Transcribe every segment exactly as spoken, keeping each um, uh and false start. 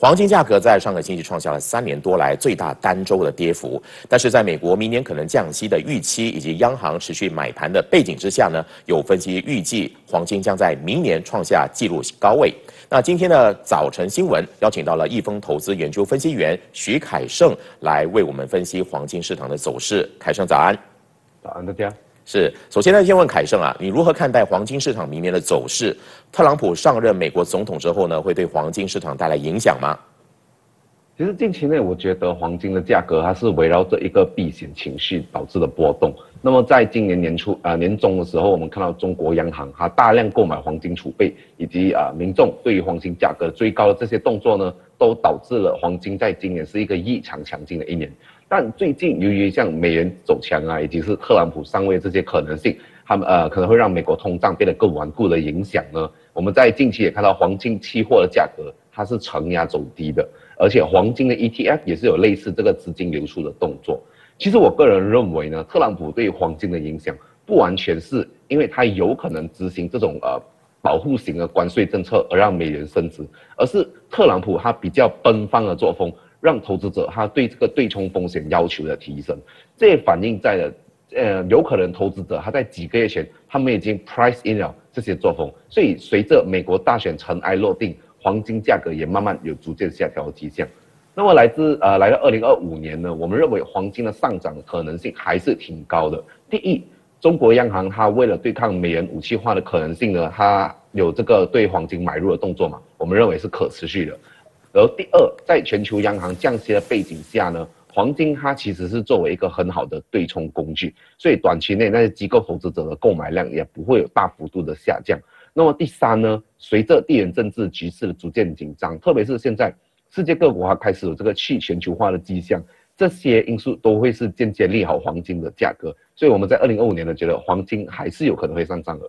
黄金价格在上个星期创下了三年多来最大单周的跌幅，但是在美国明年可能降息的预期以及央行持续买盘的背景之下呢，有分析预计黄金将在明年创下纪录高位。那今天的早晨新闻邀请到了易丰投资研究分析员徐凯盛来为我们分析黄金市场的走势。凯盛早安。 早安，大家。 是，首先呢，先问凯盛啊，你如何看待黄金市场明年的走势？特朗普上任美国总统之后呢，会对黄金市场带来影响吗？ 其实近期内，我觉得黄金的价格它是围绕着一个避险情绪导致的波动。那么在今年年初啊、呃、年中的时候，我们看到中国央行它大量购买黄金储备，以及啊、呃、民众对于黄金价格追高的这些动作呢，都导致了黄金在今年是一个异常强劲的一年。但最近由于像美元走强啊，以及是特朗普上位这些可能性，他们呃可能会让美国通胀变得更顽固的影响呢，我们在近期也看到黄金期货的价格它是承压走低的，而且黄金的 E T F 也是有类似这个资金流出的动作。其实我个人认为呢，特朗普对黄金的影响不完全是因为他有可能执行这种呃保护型的关税政策而让美元升值，而是特朗普他比较奔放的作风，让投资者他对这个对冲风险要求的提升，这也反映在了，呃，有可能投资者他在几个月前他们已经 price in 了这些作风，所以随着美国大选尘埃落定，黄金价格也慢慢有逐渐下调的迹象。那么来自呃来到二零二五年呢，我们认为黄金的上涨可能性还是挺高的。第一，中国央行它为了对抗美元武器化的可能性呢，它有这个对黄金买入的动作嘛，我们认为是可持续的。而第二，在全球央行降息的背景下呢，黄金它其实是作为一个很好的对冲工具，所以短期内那些机构投资者的购买量也不会有大幅度的下降。那么第三呢，随着地缘政治局势的逐渐紧张，特别是现在世界各国它开始有这个去全球化的迹象，这些因素都会是间接利好黄金的价格，所以我们在二零二五年呢，觉得黄金还是有可能会上涨的。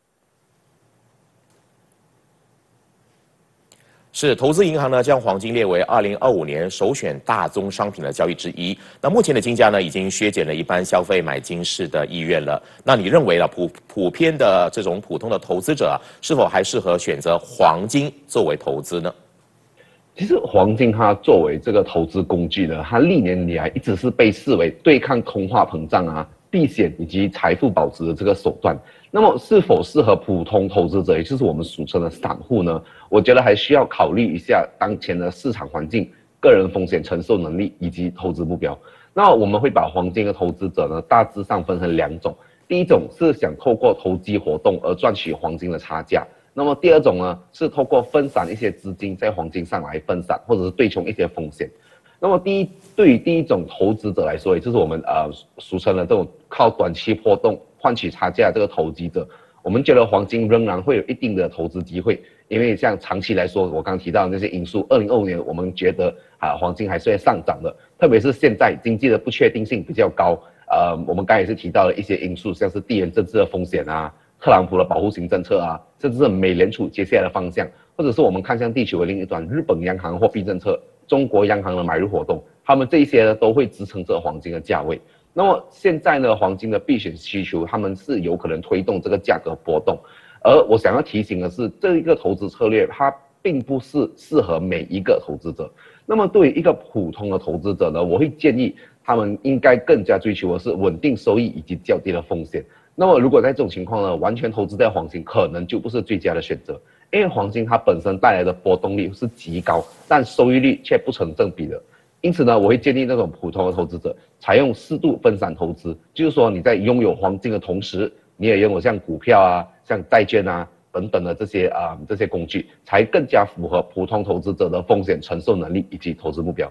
是，投资银行呢将黄金列为二零二五年首选大宗商品的交易之一。那目前的金价呢，已经削减了一般消费买金饰的意愿了。那你认为了普普遍的这种普通的投资者啊，是否还适合选择黄金作为投资呢？ 其实黄金它作为这个投资工具呢，它历年以来一直是被视为对抗通货膨胀啊、避险以及财富保值的这个手段。那么是否适合普通投资者，也就是我们俗称的散户呢？我觉得还需要考虑一下当前的市场环境、个人风险承受能力以及投资目标。那我们会把黄金的投资者呢大致上分成两种，第一种是想透过投机活动而赚取黄金的差价。那么第二种呢，是透过分散一些资金在黄金上来分散，或者是对冲一些风险。那么第一，对于第一种投资者来说，也就是我们呃俗称的这种靠短期波动换取差价这个投机者，我们觉得黄金仍然会有一定的投资机会，因为像长期来说，我刚提到的那些因素，二零二五年我们觉得啊黄金还是会上涨的，特别是现在经济的不确定性比较高，呃，我们刚才也是提到了一些因素，像是地缘政治的风险啊。特朗普的保护型政策啊，甚至是美联储接下来的方向，或者是我们看向地球的另一端，日本央行货币政策、中国央行的买入活动，他们这一些呢都会支撑着黄金的价位。那么现在呢，黄金的避险需求，他们是有可能推动这个价格波动。而我想要提醒的是，这一个投资策略它并不是适合每一个投资者。那么对于一个普通的投资者呢，我会建议他们应该更加追求的是稳定收益以及较低的风险。那么如果在这种情况呢，完全投资在黄金可能就不是最佳的选择，因为黄金它本身带来的波动率是极高，但收益率却不成正比的。因此呢，我会建议那种普通的投资者采用适度分散投资，就是说你在拥有黄金的同时，你也拥有像股票啊、像债券啊等等的这些啊、呃、这些工具，才更加符合普通投资者的风险承受能力以及投资目标。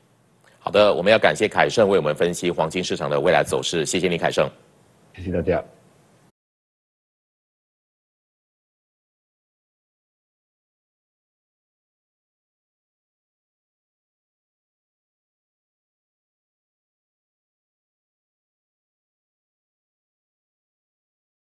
好的，我们要感谢凯盛为我们分析黄金市场的未来走势，谢谢你，凯盛。 谢谢大家。